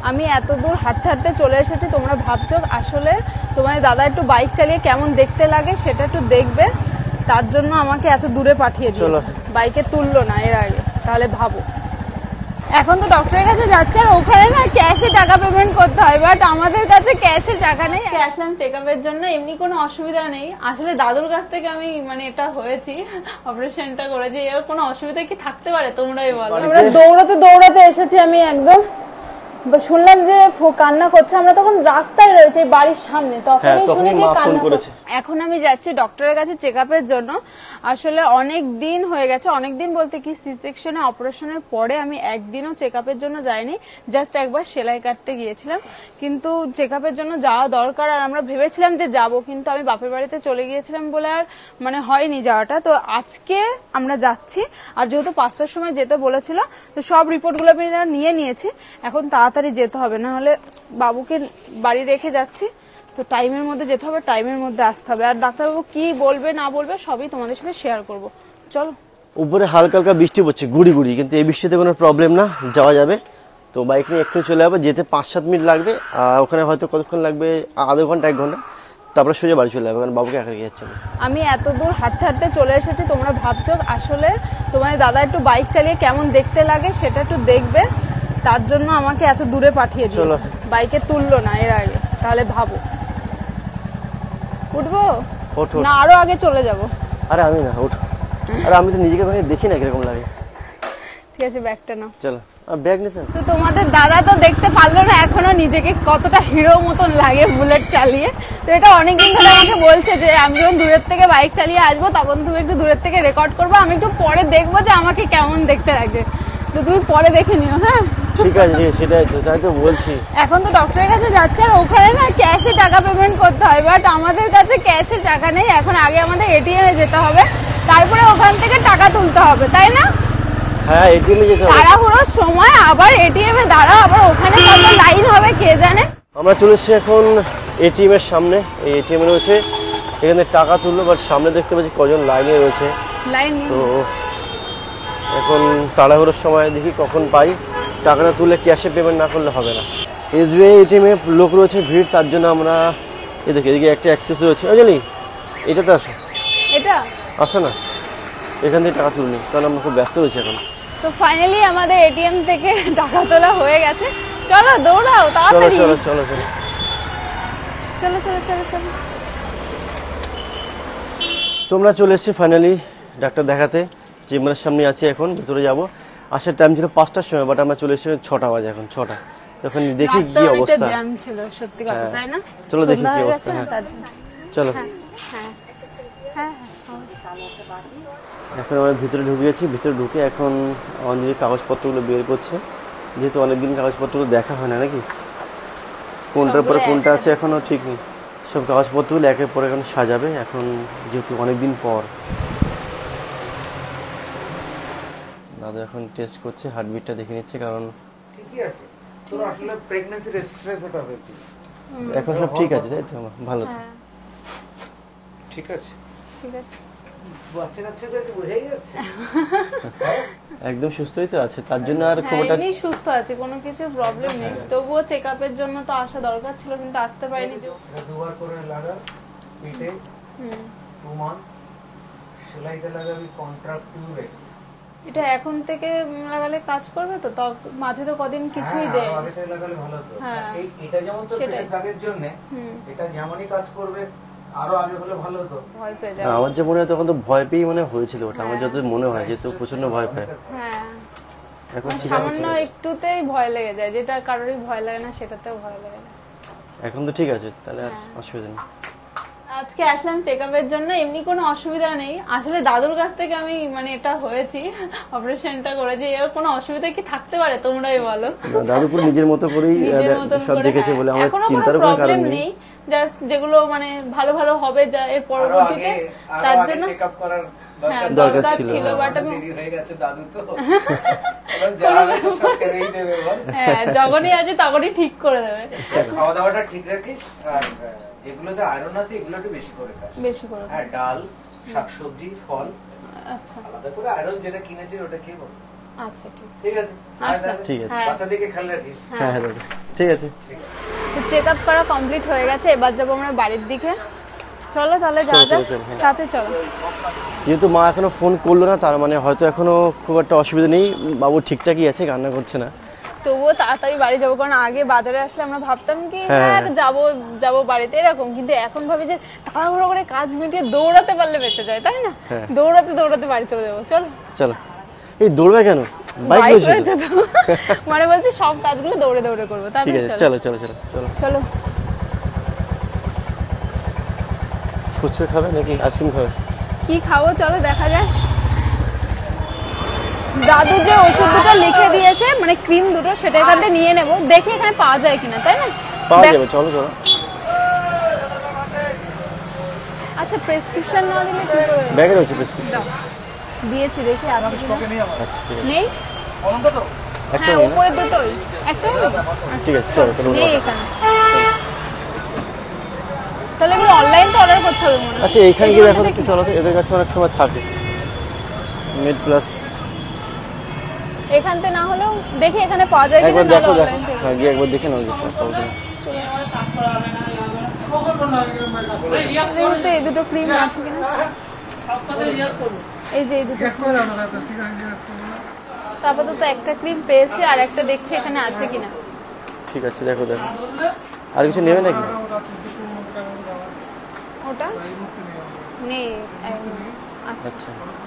আমি এত দূর হাঁটতে হাঁটতে চলে এসেছি, তোমরা ভাবছো আসলে তোমার দাদা একটু বাইক চালিয়ে কেমন দেখতে লাগে সেটা একটু দেখবে, তার জন্য আমাকে এত দূরে পাঠিয়ে দিয়েছে। বাইকে তুললো না এর আগে, তাহলে ভাবো। এখন তো ডক্টরের কাছে যাচ্ছে আর ওখানে না ক্যাশে টাকা পেমেন্ট করতে হয়, বাট আমাদের কাছে ক্যাশে টাকা নেই। আসলাম চেকআপের জন্য, এমনি কোনো অসুবিধা নেই। আসলে দাদুর কাছ থেকে আমি মানে এটা হয়েছি, অপারেশনটা করেছি, এর কোনো অসুবিধা কি থাকতে পারে তোমরাই বলো। আমরা দৌড়াতে দৌড়াতে এসেছি, আমি একদম শুনলাম যে কান্না করছে, আমরা তখন রাস্তায় রয়েছে বাড়ির সামনে, তখনই শুনে যে কান্না করেছে। এখন আমি যাচ্ছি ডক্টরের কাছে চেকআপের জন্য। আসলে অনেক দিন হয়ে গেছে, অনেক দিন বলতে কি সি সেকশনে অপারেশনের পরে আমি একদিনও চেকআপের জন্য যাইনি, জাস্ট একবার সেলাই কাটতে গিয়েছিলাম। কিন্তু চেকআপের জন্য যাওয়া দরকার, আর আমরা ভেবেছিলাম যে যাব, কিন্তু আমি বাপের বাড়িতে চলে গিয়েছিলাম বলে আর মানে হয়নি যাওয়াটা। তো আজকে আমরা যাচ্ছি, আর যেহেতু 5টার সময় যেতে বলেছিল, তো সব রিপোর্টগুলো আমি নিয়ে নিয়েছি। এখন তাড়াতাড়ি যেতে হবে, না হলে বাবুকে বাড়ি রেখে যাচ্ছি, তো টাইমের মধ্যে যেতে হবে, টাইমের মধ্যে আসতে হবে। আর ডাক্তারবাবু কি বলবে না বলবে সবই তোমাদের সাথে শেয়ার করব। চলো। উপরে হালকা হালকা বৃষ্টি পড়ছে, গুড়ি গুড়ি, কিন্তু এই বৃষ্টিতে কোনো প্রবলেম না, যাওয়া যাবে। তো বাইক নিয়ে একটু চলে যাবো, যেতে 5-7 মিনিট লাগবে, ওখানে হয়তো কতক্ষণ লাগবে, আধা ঘন্টা 1 ঘন্টা, তারপরে সোজা বাড়ি চলে যাবে, কারণ বাবুকে একা রেখে যাচ্ছে। আমি এত দূর হাঁটতে হাঁটতে চলে এসেছি, তোমরা ভাবছো আসলে তোমার দাদা একটু বাইক চালিয়ে কেমন দেখতে লাগে সেটা একটু দেখবে, তার জন্য আমাকে এত দূরে পাঠিয়ে দিয়েছে। বাইকে তুললো না এর আগে, তাহলে ভাবো। উঠবো না আরো আগে চলে যাব? আরে আমি না, উঠ। আরে আমি তো নিজেকে দেখি না কিরকম লাগে। ঠিক আছে, ব্যাগটা নাও। চলো। ব্যাগ নিতে তো তোমাদের দাদা তো দেখতে পারলো না এখনো নিজেকে কতটা হিরো মতন লাগে বুলেট চালিয়ে। তো এটা অনেকদিন ধরে আমাকে বলছে যে আমি যখন দূরের থেকে বাইক চালিয়ে আসবো তখন তুমি একটু দূরের থেকে রেকর্ড করবো, আমি একটু পরে দেখবো যে আমাকে কেমন দেখতে লাগে। তো তুমি পরে দেখে নিও। হ্যাঁ ঠিক আছে, সেটাই তো, তাই তো বলছি। এখন তো ডক্টরের কাছে যাচ্ছে আর ওখানে না ক্যাশে টাকা পেমেন্ট করতে হয়, বাট আমাদের কাছে ক্যাশে টাকা নেই। এখন আগে আমাদের এটিএম এ যেতে হবে, তারপরে ওখান থেকে টাকা তুলতে হবে, তাই না? হ্যাঁ, এটিএম এ যেতে হবে। তাড়াহুড়োর সময় আবার এটিএম এ দাঁড়া, আবার ওখানে কত লাইন হবে কে জানে। আমরা চলে এসেছি এখন এটিএম এর সামনে। এই এটিএম রয়েছে, এখানে টাকা তুললো, বাট সামনে দেখতে পাচ্ছি কজন লাইনে রয়েছে। লাইন তো এখন তাড়াহুড়োর সময় দেখি কখন পাই, টাকাটা তুলে ক্যাশে পেমেন্ট না করলে হবে না। এসবিআই এটিএম এ লোক রয়েছে, ভিড়, তার জন্য আমরা এদিকে একটা অ্যাক্সেস রয়েছে। জানি এটাতে আসো, এটা আসো না, এখান থেকে টাকা তুলনি, কারণ আমরা খুব ব্যস্ত রয়েছি এখন। তো ফাইনালি আমাদের এটিএম থেকে টাকা তোলা হয়ে গেছে। চলো দৌড়াও তাড়াতাড়ি। চলো চলো চলো চলো চলো চলো চলো। তোমরা চলে এসেছি ফাইনালি ডাক্তার দেখাতে, চেম্বারের সামনে আছি, এখন ভিতরে যাব। আসার টাইম ছিল 5টার সময়, বাট আমরা চলে এসেছি 6টা বাজে, এখন 6টা। তখন দেখি কি অবস্থা, জ্যাম ছিল সত্যি কথা, তাই না? চলো দেখি কি অবস্থা। হ্যাঁ চলো। হ্যাঁ এখন আমরা ভিতরে ঢুকে গেছি, ভিতরে ঢুকে এখন আমাদের কাগজপত্রগুলো বের করছে, যেহেতু অনেকদিন কাগজপত্রগুলো দেখা হয় না নাকি, কোনটার পরে কোনটা আছে এখনো ঠিক নেই। সব কাগজপত্রগুলো একের পর এখন সাজাবে, এখন যেহেতু অনেকদিন পর। দাদা এখন টেস্ট করছে, হার্টবিটটা দেখে নিচ্ছে, কারণ ঠিকই আছে তোর আসলে প্রেগন্যান্সির স্ট্রেস ওটা হয়েছে। এখন সব ঠিক আছে, তাই তো? ভালো তো, ঠিক আছে ঠিক আছে। বাচ্চা কাচ্চা কাছে বোঝাই যাচ্ছে একদম সুস্থই তো আছে, তার জন্য আর খুব একটা এমনি সুস্থ আছে, কোনো কিছু প্রবলেম নেই। তবুও চেকআপের জন্য তো আসা দরকার ছিল, কিন্তু আসতে পারিনি। দুবার করে লাগা পিঠে 2 মান্থ, সেলাইতে লাগাবি কন্ট্রাক্টিউরেক্স। এটা এখন থেকে লাগালে কাজ করবে তো? মাঝে তো কদিন কিছুই দেয়। আগে থেকে লাগালে ভালো হতো। এটা যেমন তো পেটের দাগের জন্য, এটা যেমনই কাজ করবে আরো আগে হলে ভালো হতো। ভয় পেয়ে যায়। আমার যে মনে হয় তখন তো ভয় পেয়ে মনে হয়েছিল ওটা, আমার যত মনে হয়, যেহেতু প্রচন্ড ভয় পায়। হ্যাঁ, এখন ঠিক আছে, সামান্য একটুতেই ভয় লেগে যায়, যেটা কারোরই ভয় লাগে না সেটাতেও ভয় লাগে। এখন তো ঠিক আছে, তাহলে আর অসুবিধা নেই। আজকে আসলাম চেকআপের জন্য, এমনি কোনো অসুবিধা নেই। আসলে দাদুর কাছ থেকে আমি মানে এটা হয়েছি, অপারেশনটা করেছি, এর কোনো অসুবিধা কি থাকতে পারে তোমরাই বলো? দাদু পুরো নিজের মতো করেই সব দেখেছে বলে আমার চিন্তার কোনো কারণ নেই। জাস্ট যেগুলো মানে ভালো ভালো হবে যা এর পরবর্তীতে, তার জন্য চেকআপ করার দরকার ছিল, বাট আমি দেরি হয়ে গেছে দাদু তো যারা তো সব করেই দেবে বল। হ্যাঁ, যখনই আছে তখনই ঠিক করে দেবে। খাওয়া দাওয়াটা ঠিক রাখিস, আর যেগুলোতে আয়রন আছে এগুলো একটু বেশি করে খাস। বেশি করে হ্যাঁ, ডাল, শাকসবজি, ফল। আচ্ছা, আলাদা করে আয়রন যেটা কিনেছি ওটা খেয়ে বল। আচ্ছা ঠিক আছে আসলাম। ঠিক আছে। হ্যাঁ। বাচ্চাদেরকে খেয়াল রাখিস। হ্যাঁ হ্যাঁ ঠিক আছে। চেক আপ করা কমপ্লিট হয়ে গেছে, এবার যাবো আমরা বাড়ির দিকে। চলো তাহলে যাওয়া যাক, হ্যাঁ। সাথে চলো। যেহেতু মা এখনো ফোন করলো না, তার মানে হয়তো এখনো খুব একটা অসুবিধা নেই, বাবু ঠিকঠাকই আছে, কান্না করছে না। তবুও তাড়াতাড়ি বাড়ি যাবো, কারণ আগে বাজারে আসলে আমরা ভাবতাম কি হ্যাঁ। হ্যাঁ যাবো বাড়িতে এরকম, কিন্তু এখন ভাবি যে তাড়াহুড়ো করে কাজ মিটিয়ে দৌড়াতে পারলে বেঁচে যায়, তাই না? হ্যাঁ। দৌড়াতে বাড়ি চলে যাবো। চলো চলো। এই দৌড়বে কেন? বাইক বাইক রয়েছে রয়েছে তো। মানে বলছি সব কাজগুলো দৌড়ে করবো, তাই ঠিক না? আছে, চলো চলো চলো চলো। চলো। ফুচকা খাবে নাকি আইসক্রিম খাবে? কি খাবো চলো দেখা যায়। দাদু যে ওষুধ দুটো লিখে দিয়েছে, মানে ক্রিম দুটো, সেটা এখান থেকে নিয়ে নেবো, দেখি এখানে পাওয়া যায় কিনা, তাই না? পাওয়া যাবে, চলো চলো। আচ্ছা প্রেসক্রিপশন না দিলে কি করে? ব্যাগে রয়েছে প্রেসক্রিপশন। দাও। দিয়েছি, দেখি আছে কিনা। আচ্ছা ঠিক আছে। নেই? একটা হ্যাঁ নিয়ে নাও। উপরে দুটোই একটা ঠিক আছে চলো তাহলে নেই এখানে। তাহলে এগুলো অনলাইন তো অর্ডার করতে হবে মনে হয়। আচ্ছা এইখানে গিয়ে দেখো একটু, চলো তো, এদের কাছে অনেক সময় থাকে মেড প্লাস। এখান থেকে না হলেও দেখি এখানে পাওয়া যায় কিনা, একবার নাহলে দেখো দেখো, অনলাইন থেকে। হ্যাঁ গিয়ে একবার দেখে নাও যে পাবো কিনা। দেখুন তো এই দুটো ক্রিম আছে কিনা। এই যে এই দুটো, তারপর তো একটা ক্রিম পেয়েছি, আর একটা দেখছি এখানে আছে কিনা। ঠিক আছে দেখো দেখো। আর কিছু নেবে নাকি? ওটা নেই আচ্ছা আচ্ছা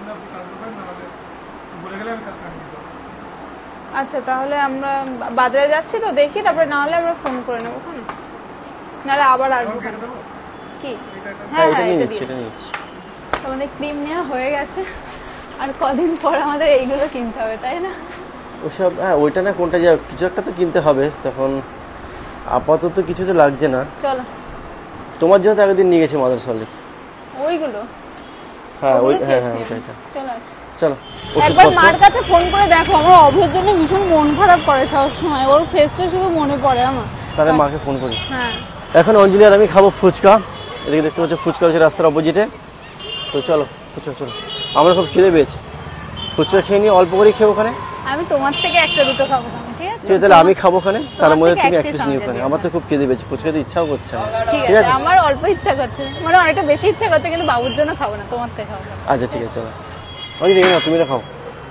আচ্ছা, তাহলে আমরা বাজারে যাচ্ছি তো, দেখি তারপরে না হলে আমরা ফোন করে নেবো ওখানে, নাহলে আবার আসবো ওখানে। কি? হ্যাঁ এটা নিয়ে এটা নিচ্ছি, দিয়ে। এটা নিয়ে নিচ্ছি। আমাদের ক্রিম নেওয়া হয়ে গেছে, আর কদিন পর আমাদের এইগুলো কিনতে হবে, তাই না? ওসব হ্যাঁ, ওইটা না কোনটা যা কিছু একটা তো কিনতে হবে, তখন আপাতত কিছু তো লাগছে না। চলো। তোমার জন্য তো আগের দিন নিয়ে গেছি মাদার সলিড। ওইগুলো হ্যাঁ ওই ওগুলো হ্যাঁ খেয়েছি হ্যাঁ আমি। ওইটা। চলো আস। চলো একবার ওষুধপত্র। মার কাছে ফোন করে দেখো, আমার অভ্রের জন্য ভীষণ মন খারাপ করে সব সময়, ওর ফেসটা শুধু মনে পড়ে আমার। তাহলে মাকে ফোন করি। হ্যাঁ এখন অঞ্জলি আর আমি খাবো ফুচকা, এদিকে দেখতে পাচ্ছ ফুচকা হচ্ছে রাস্তার অপোজিটে। তো চলো ফুচকা, চলো আমরা খুব খিদে পেয়েছি, ফুচকা খেয়ে নিয়ে অল্প করে খেয়ে ওখানে। আমি তোমার থেকে একটা দুটো খাবো, ঠিক আছে? ঠিক আছে তাহলে আমি খাবো ওখানে, তার তোমার মধ্যে থেকে তুমি এক এক পিস piece নিয়ে আমাকে ওখানে। দিও। আমার তো খুব খিদে পেয়েছে, ফুচকা খেতে ইচ্ছাও করছে আমার। ঠিক ঠিক আছে, আছে আমার অল্প ইচ্ছা করছে, মানে অনেকটা বেশি ইচ্ছা করছে, কিন্তু বাবুর জন্য খাবো না, তোমার থেকে খাবো। আচ্ছা ঠিক আছে চলো। আমি দেখি না, তুমি না খাও,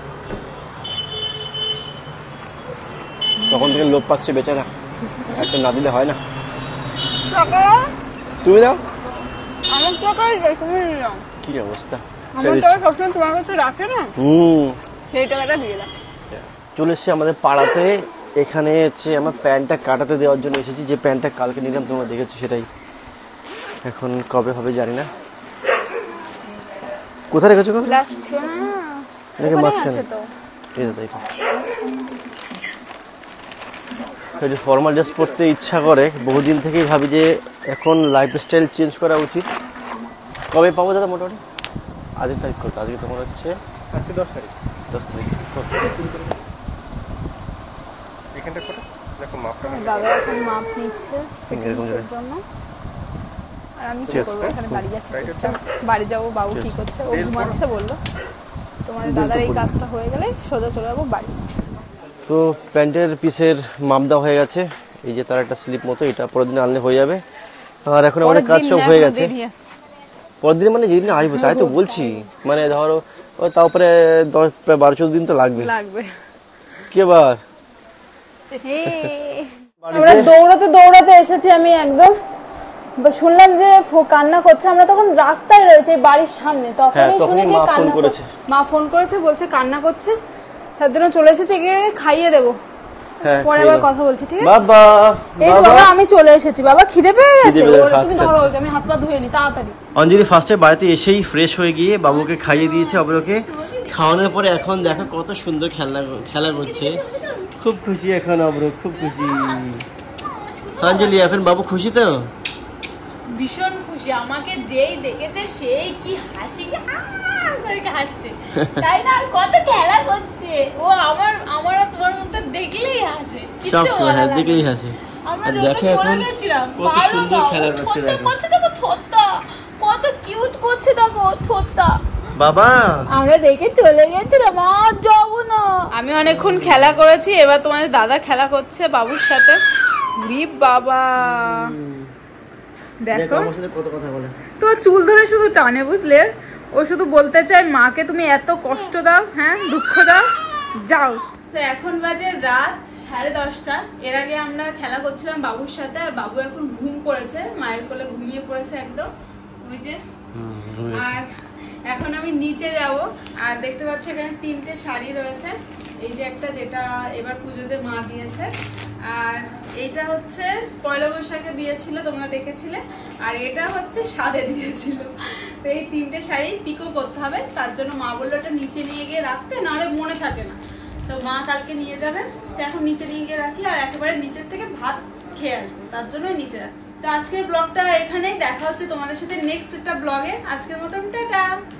তখন থেকে লোভ পাচ্ছে বেচারা, একটা না দিলে হয় না। তুমি দাও। আমার টাকাই তুমি নিলাম, কি অবস্থা, আমার টাকা সবসময় তোমার কাছে রাখে না, সেই টাকাটা দিয়ে দাও। চলে এসছি আমাদের পাড়াতে। এখানে হচ্ছে আমার প্যান্টটা কাটাতে দেওয়ার জন্য এসেছি, যে প্যান্টটা কালকে নিলাম তোমরা দেখেছো, সেটাই এখন কবে হবে জানি না। কোথায় রেখেছো কবে? লাস্ট এটাকে মাঝখানে আছে তো। এই তো এটা একটু ফর্মাল ড্রেস পরতে ইচ্ছা করে, বহুদিন থেকেই ভাবি যে এখন লাইফস্টাইল চেঞ্জ করা উচিত। কবে পাবো দাদা মোটামুটি? আজকের তারিখ কত? আজকে তোমার হচ্ছে 10 তারিখ। 10 তারিখ। এখানটা কত দেখো মাপটা। দাদা এখন মাপ নিচ্ছে ফিটিংসের জন্য, আর আমি কি করবো, এখানে বাড়ি যাচ্ছি চুপচাপ। বাড়ি যাবো, বাবু কি করছে, ও ঘুমাচ্ছে বললো। তোমার দাদার এই কাজটা হয়ে গেলে সোজা চলে যাবো বাড়ি। তো প্যান্টের পিসের মাপ দেওয়া হয়ে গেছে, এই যে তার একটা স্লিপ মতো, এটা পরের দিন আনলে হয়ে যাবে। আর এখন আমাদের কাজ সব হয়ে গেছে। পরের দিন মানে যেদিন আসবো, তাই তো বলছি, মানে ধরো তারপরে 12-14 দিন তো লাগবে। কি আবার আমরা দৌড়াতে এসেছি, আমি একদম শুনলাম যে কান্না করছে, আমরা তখন রাস্তায় রয়েছে বাড়ির সামনে, তখনই শুনি যে মা ফোন করেছে, বলছে কান্না করছে, তার জন্য চলে এসেছি, গিয়ে খাইয়ে দেবো, পরে আবার কথা বলছি, ঠিক আছে? বাবা এই তো বাবা আমি চলে এসেছি, বাবা খিদে পেয়ে গেছে, তুমি ধরো, আমি হাত পা ধুয়ে নি তাড়াতাড়ি। অঞ্জলি ফার্স্টে বাড়িতে এসেই ফ্রেশ হয়ে গিয়ে বাবুকে খাইয়ে দিয়েছে, অবরকে খাওয়ানোর পরে এখন দেখো কত সুন্দর খেলা করছে, খুব খুশি এখন অবর, খুব খুশি। অঞ্জলি এখন বাবু খুশি তো? ভীষণ খুশি, আমাকে যেই দেখেছে সেই কি হাসি করে হাসছে, তাই না? আর কত খেলা করছে ও, আমার তোমার মুখটা দেখলেই হাসে, সব সময় দেখলেই হাসে। আমরা আর দেখো এখন কত সুন্দর খেলা করছে, দেখো কত কিউট করছে, দেখো ঠোঁটটা বাবা আমরা দেখে চলে গেছিলাম, আর যাবো না। আমি অনেকক্ষণ খেলা করেছি, এবার তোমাদের দাদা খেলা করছে বাবুর সাথে। বাবা দেখো আমার সাথে কত কথা বলে, তো চুল ধরে শুধু টানে, বুঝলে? ও শুধু বলতে চায় মাকে তুমি এত কষ্ট দাও, হ্যাঁ দুঃখ দাও, যাও। তো এখন বাজে রাত 10:30। এর আগে আমরা খেলা করছিলাম বাবুর সাথে, আর বাবু এখন ঘুম পড়েছে, মায়ের কোলে ঘুমিয়ে পড়েছে একদম, ওই যে। আর এখন আমি নিচে যাব, আর দেখতে পাচ্ছি এখানে 3টে শাড়ি রয়েছে। এই যে একটা, যেটা এবার পুজোতে মা দিয়েছে, আর এইটা হচ্ছে পয়লা বৈশাখে দিয়েছিল, তোমরা দেখেছিলে, আর এটা হচ্ছে সাদে দিয়েছিল। তো এই 3টে শাড়ি পিকো করতে হবে, তার জন্য মা বললো এটা নিচে নিয়ে গিয়ে রাখতে, নাহলে মনে থাকে না। তো মা কালকে নিয়ে যাবে, তো এখন নিচে নিয়ে গিয়ে রাখি, আর একেবারে নিচের থেকে ভাত খেয়ে আসবো, তার জন্য নিচে যাচ্ছি। তো আজকের ব্লগটা এখানেই, দেখা হচ্ছে তোমাদের সাথে নেক্সট একটা ব্লগে। আজকের মতন টাটা।